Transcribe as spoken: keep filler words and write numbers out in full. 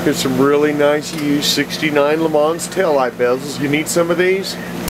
Here's some really nice used sixty-nine Lemans taillight bezels. You need some of these?